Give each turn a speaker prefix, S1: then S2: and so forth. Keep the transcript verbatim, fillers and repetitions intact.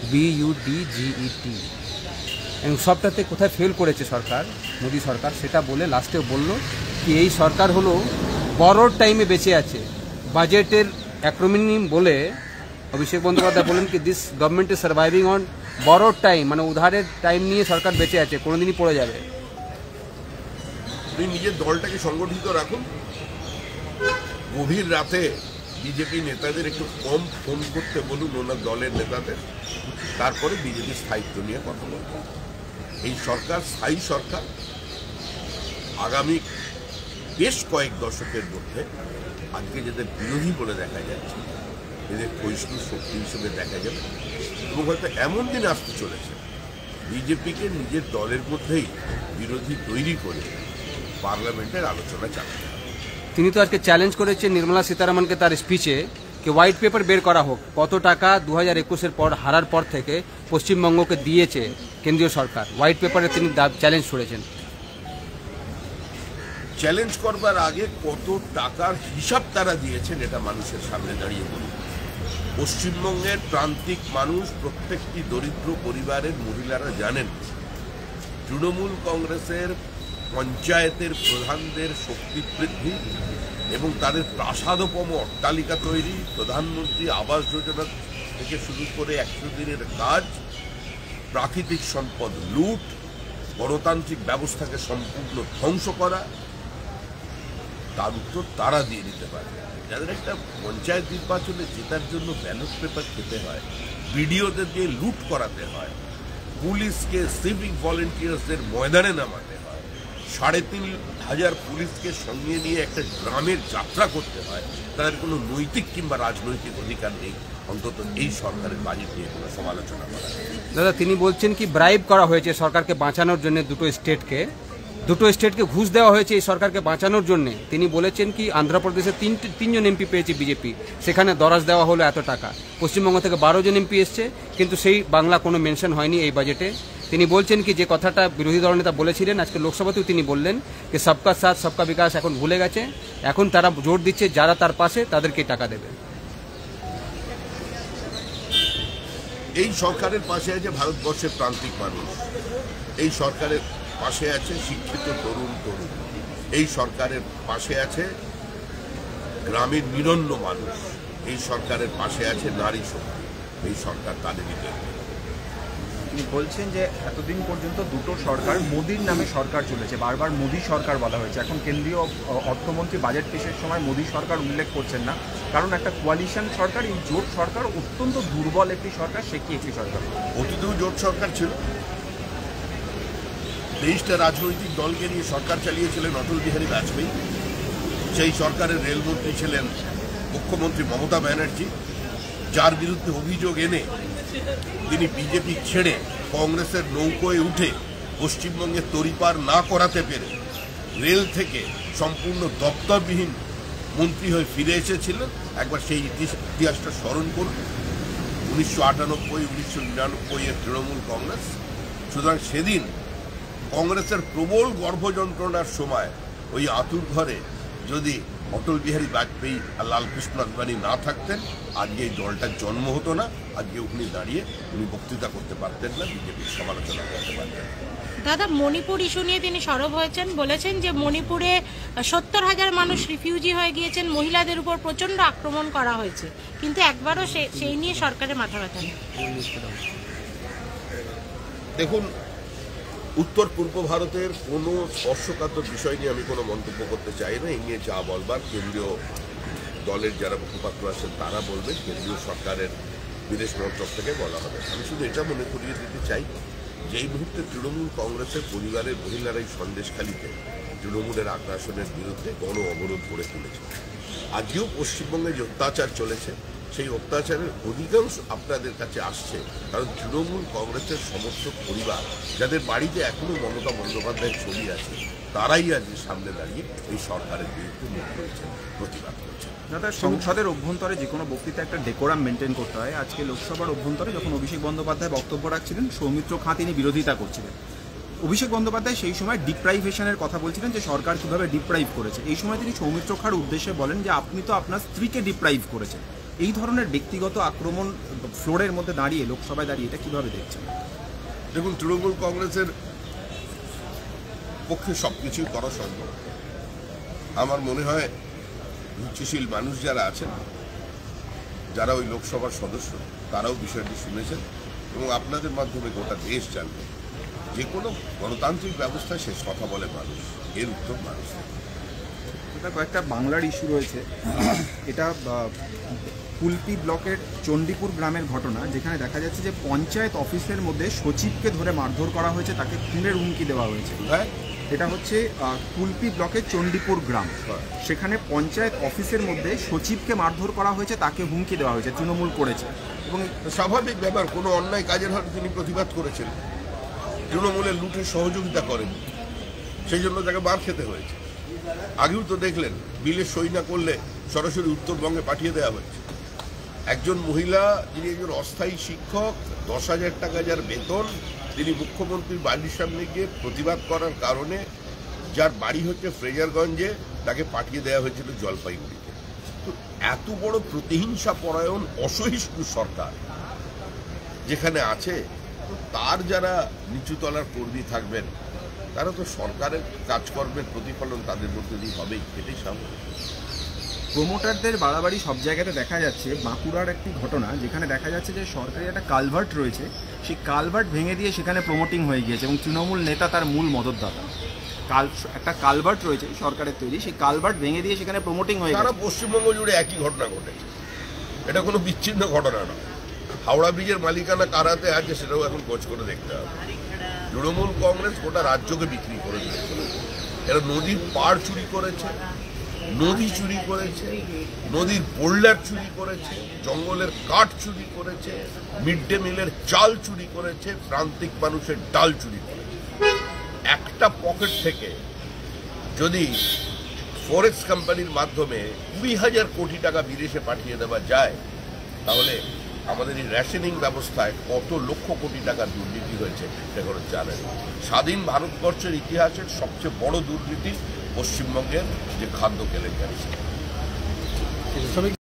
S1: B U D G E T. এবং সবটাতে কোথায় ফেল করেছে সরকার, মোদী সরকার, সেটা বলে লাস্টে বলল কি এই সরকার হলো বড়োর টাইমে বেঁচে আছে। বাজেটের অ্যাক্রোনিম বলে অভিষেক বন্দ্যোপাধ্যায় বলেন কি this government is surviving on বড়োর টাইম, মানে উধারের টাইম নিয়ে সরকার বেঁচে আছে, কোনোদিনই পড়ে যাবে।
S2: আপনি নিজের দলটাকে সংগঠিত রাখুন, গভীর রাতে বিজেপি নেতাদের একটু কম ফোন করতে বলুন ওনার দলের নেতাদের, তারপরে বিজেপির স্থায়িত্ব নিয়ে কথা বলবেন। এই সরকার স্থায়ী সরকার, আগামী বেশ কয়েক দশকের মধ্যে আজকে যাদের বিরোধী বলে দেখা যাচ্ছে এদের ক্ষয়িষ্ণু শক্তি হিসেবে দেখা যাবে, এবং হয়তো এমন দিন আসতে চলেছে বিজেপিকে নিজের দলের মধ্যেই বিরোধী তৈরি করে পার্লামেন্টের আলোচনা চালাতে হবে।
S1: তিনি তো আজকে চ্যালেঞ্জ করেছেন নির্মলা সীতারামনকে তার স্পিচে কি হোয়াইট পেপার বের করা হোক, কত টাকা দু হাজার একুশের পর হারার পর থেকে পশ্চিমবঙ্গকে দিয়েছে কেন্দ্রীয় সরকার, হোয়াইট পেপারে তিনি চ্যালেঞ্জ করেছেন।
S2: চ্যালেঞ্জ করবার আগে কত টাকার হিসাব তারা দিয়েছেন এটা মানুষের সামনে দাঁড়িয়ে বলুন। পশ্চিমবঙ্গের প্রান্তিক মানুষ, প্রত্যেকটি দরিদ্র পরিবারের মহিলারা জানেন তৃণমূল কংগ্রেসের পঞ্চায়েতের প্রধানদের শক্তি বৃদ্ধি এবং তাদের প্রাসাদোপম অট্টালিকা তৈরি, প্রধানমন্ত্রী আবাস যোজনা থেকে শুরু করে একশো দিনের কাজ, প্রাকৃতিক সম্পদ লুট, গণতান্ত্রিক ব্যবস্থাকে সম্পূর্ণ ধ্বংস করা, তার উত্তর তারা দিয়ে দিতে পারে। যাদের একটা পঞ্চায়েত নির্বাচনে জেতার জন্য ব্যালট পেপার খেতে হয়, বিডিওদের দিয়ে লুট করাতে হয়, পুলিশকে সিভিক ভলেন্টিয়ার্সদের ময়দানে নামাতে হয়, সাড়ে তিন হাজার পুলিশকে সঙ্গে নিয়ে একটা গ্রামের যাত্রা করতে হয়, তাদের কোনো নৈতিক কিংবা রাজনৈতিক অধিকার নেই অন্তত এই সরকারের বাজেট নিয়ে কোনো সমালোচনা করা।
S1: দাদা তিনি বলছেন কি ব্রাইব করা হয়েছে সরকারকে বাঁচানোর জন্য, দুটো স্টেটকে দুটো স্টেটকে ঘুষ দেওয়া হয়েছে এই সরকারকে বাঁচানোর জন্য। তিনি বলেছেন কি অন্ধ্রপ্রদেশে তিন তিনজন এমপি পেয়েছে বিজেপি, সেখানে দরাজ দেওয়া হলো এত টাকা। পশ্চিমবঙ্গ থেকে বারো জন এমপি এসছে, কিন্তু সেই বাংলা কোনো মেনশন হয়নি এই বাজেটে। তিনি বলছেন কি যে কথাটা বিরোধী দলনেতা বলেছিলেন আজকে লোকসভাতেও তিনি বললেন যে সবকা সাথ সবকা বিকাশ এখন ভুলে গেছে, এখন তারা জোর দিচ্ছে যারা তার পাশে তাদেরকে টাকা দেবে।
S2: এই সরকারের পাশে আছে ভারতবর্ষের প্রান্তিক মানুষ, এই সরকারের পাশে আছে শিক্ষিত তরুণ তরুণ, এই সরকারের পাশে আছে গ্রামের নিরন্ন মানুষ, এই সরকারের পাশে আছে নারী শক্তি, এই সরকার তাদেরই দেখবে।
S3: তিনি বলছেন যে এতদিন পর্যন্ত দুটো সরকার মোদির নামে সরকার চলেছে, বারবার মোদী সরকার বলা হয়েছে, এখন কেন্দ্রীয় অর্থমন্ত্রী বাজেট পেশের সময় মোদী সরকার উল্লেখ করছেন না, কারণ একটা কোয়ালিশন সরকার, এই জোট সরকার অত্যন্ত দুর্বল একটি সরকার, সে কি একটি সরকার?
S2: অতীতেও জোট সরকার ছিল, তেইশটা রাজনৈতিক দলকে নিয়ে সরকার চালিয়েছিলেন অটল বিহারী বাজপেয়ী, সেই সরকারের রেলমন্ত্রী ছিলেন মুখ্যমন্ত্রী মমতা ব্যানার্জি, যার বিরুদ্ধে অভিযোগ এনে তিনি বিজেপি ছেড়ে কংগ্রেসের নৌকোয় উঠে পশ্চিমবঙ্গে তড়িপাড় না করাতে পেরে রেল থেকে সম্পূর্ণ দপ্তরবিহীন মন্ত্রী হয়ে ফিরে এসেছিলেন। একবার সেই ইতিহাসটা স্মরণ করুন, উনিশশো আটানব্বই উনিশশো নিরানব্বই এর তৃণমূল কংগ্রেস। সুতরাং সেদিন কংগ্রেসের প্রবল গর্ভযন্ত্রণার সময় ওই আতুর ঘরে যদি অটল বিহারী বাজপেয়ী আর লালকৃষ্ণ আদবানি না থাকতেন আজকে এই দলটার জন্ম হতো না, আজকে উনি দাঁড়িয়ে উনি বক্তৃতা করতে পারতেন না, বিজেপির সমালোচনা করতে পারতেন।
S4: দাদা মণিপুর ইস্যু নিয়ে তিনি সরব হয়েছেন, বলেছেন যে মণিপুরে সত্তর হাজার মানুষ রিফিউজি হয়ে গিয়েছেন, মহিলাদের উপর প্রচন্ড আক্রমণ করা হয়েছে, কিন্তু একবারও সেই নিয়ে সরকারের মাথা ব্যথা নেই।
S2: দেখুন, উত্তর পূর্ব ভারতের কোনো স্পর্শকাতর বিষয় নিয়ে আমি কোনো মন্তব্য করতে চাই না। এই নিয়ে যা বলবার কেন্দ্রীয় দলের যারা মুখপাত্র আছেন তারা বলবেন, কেন্দ্রীয় সরকারের বিদেশ মন্ত্রক থেকে বলা হবে। আমি শুধু এটা মনে করিয়ে দিতে চাই যে এই মুহূর্তে তৃণমূল কংগ্রেসের পরিবারের মহিলারাই সন্দেশখালীতে তৃণমূলের আগ্রাসনের বিরুদ্ধে গণ অবরোধ করে তুলেছে। আজকেও পশ্চিমবঙ্গে যে অত্যাচার চলেছে সেই অত্যাচারের অধিকাংশ আপনাদের কাছে আসছে কারণ তৃণমূল কংগ্রেসের সমর্থক পরিবার যাদের বাড়িতে এখনো মমতা বন্দ্যোপাধ্যায়ের ছবি আছে তারাই আজকে সামনে দাঁড়িয়ে এই সরকারের বিরুদ্ধে মুখ করেছেন, প্রতিবাদ করছেন।
S3: দাদা সংসদের অভ্যন্তরে যে কোনো বক্তৃতা একটা ডেকোরাম মেনটেন করতে হয়। আজকে লোকসভার অভ্যন্তরে যখন অভিষেক বন্দ্যোপাধ্যায় বক্তব্য রাখছিলেন, সৌমিত্র খাঁ তিনি বিরোধিতা করছিলেন। অভিষেক বন্দ্যোপাধ্যায় সেই সময় ডিপ্রাইভেশনের কথা বলছিলেন যে সরকার কীভাবে ডিপ্রাইভ করেছে। এই সময় তিনি সৌমিত্র খাঁর উদ্দেশ্যে বলেন যে আপনি তো আপনার স্ত্রীকে ডিপ্রাইভ করেছেন। এই ধরনের ব্যক্তিগত আক্রমণ ফ্লোরের মধ্যে দাঁড়িয়ে লোকসভায় দাঁড়িয়ে এটা কিভাবে দেখছেন?
S2: দেখুন, তৃণমূল কংগ্রেসের পক্ষে সব কিছুই করা সম্ভব। আমার মনে হয় রুচিশীল মানুষ যারা আছেন, যারা ওই লোকসভার সদস্য, তারাও বিষয়টি শুনেছেন এবং আপনাদের মাধ্যমে গোটা দেশ জানবে। যে কোনো গণতান্ত্রিক ব্যবস্থায় শেষ কথা বলে মানুষ, এর উত্তর মানুষ।
S3: এটা কয়েকটা বাংলার ইস্যু রয়েছে। এটা কুলপি ব্লকের চণ্ডীপুর গ্রামের ঘটনা, যেখানে দেখা যাচ্ছে যে পঞ্চায়েত অফিসের মধ্যে সচিবকে ধরে মারধর করা হয়েছে, তাকে খুনের হুমকি দেওয়া হয়েছে। এটা হচ্ছে কুলপি ব্লকের চণ্ডীপুর গ্রাম, সেখানে পঞ্চায়েত অফিসের মধ্যে সচিবকে মারধর করা হয়েছে, তাকে হুমকি দেওয়া হয়েছে, তৃণমূল করেছে। এবং
S2: স্বাভাবিক ব্যাপার, কোনো অন্যায় কাজের হয়তো তিনি প্রতিবাদ করেছেন, তৃণমূলের লুটে সহযোগিতা করেন, সেই জন্য তাকে মার খেতে হয়েছে। আগেও তো দেখলেন, বিলে সই না করলে সরাসরি উত্তরবঙ্গে পাঠিয়ে দেওয়া হয়েছে। একজন মহিলা, যিনি একজন অস্থায়ী শিক্ষক, দশ হাজার টাকা যার বেতন, তিনি মুখ্যমন্ত্রীর বাড়ির সামনে গিয়ে প্রতিবাদ করার কারণে, যার বাড়ি হচ্ছে ফ্রেজারগঞ্জে, তাকে পাঠিয়ে দেওয়া হয়েছিল জলপাইগুড়িতে। তো এত বড় প্রতিহিংসা পরায়ণ অসহিষ্ণু সরকার যেখানে আছে, তো তার যারা নিচুতলার কর্মী থাকবেন, তারা তো সরকারের কাজকর্মের প্রতিফলন তাদের মধ্যে দিয়ে হবেই, এটাই স্বাভাবিক।
S3: প্রমোটারদের বাড়াবাড়ি সব জায়গাতে দেখা যাচ্ছে। বাঁকুড়ার একটি ঘটনা, যেখানে দেখা যাচ্ছে যে সরকারি একটা কালভার্ট রয়েছে, সেই কালভার্ট ভেঙে দিয়ে সেখানে প্রমোটিং হয়ে গিয়েছে এবং তৃণমূল নেতা তার মূল মদতদাতা। কাল একটা কালভার্ট রয়েছে সরকারের তৈরি, সেই কালভার্ট ভেঙে দিয়ে সেখানে প্রমোটিং হয়ে গেছে।
S2: সারা পশ্চিমবঙ্গ জুড়ে একই ঘটনা ঘটেছে, এটা কোনো বিচ্ছিন্ন ঘটনা নয়। হাওড়া ব্রিজের মালিকানা কার হাতে আছে সেটাও এখন খোঁজ করে দেখতে হবে। তৃণমূল কংগ্রেস গোটা রাজ্যকে বিক্রি করে দিয়েছে। এরা নদীর পাড় চুরি করেছে, নদী চুরি করেছে, নদীর বোল্ডার চুরি করেছে, জঙ্গলের কাঠ চুরি করেছে, মিড ডে মিলের চাল চুরি করেছে, প্রান্তিক মানুষের ডাল চুরি করেছে। একটা পকেট থেকে যদি ফরেক্স কোম্পানির মাধ্যমে কুড়ি হাজার কোটি টাকা বিদেশে পাঠিয়ে দেওয়া যায়, তাহলে আমাদের এই রেশনিং ব্যবস্থায় কত লক্ষ কোটি টাকা দুর্নীতি হয়েছে এটা কোনো জানেন। স্বাধীন ভারতবর্ষের ইতিহাসের সবচেয়ে বড় দুর্নীতি পশ্চিমবঙ্গের যে খাদ্য কেলেঙ্কারি।